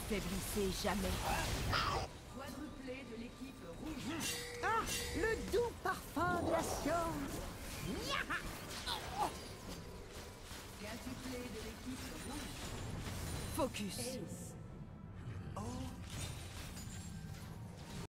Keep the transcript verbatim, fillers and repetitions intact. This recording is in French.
faiblissez jamais. Quadruplé de l'équipe rouge. Ah, le doux parfum de la science. Nya! Quintuplé de l'équipe rouge. Focus. Ace.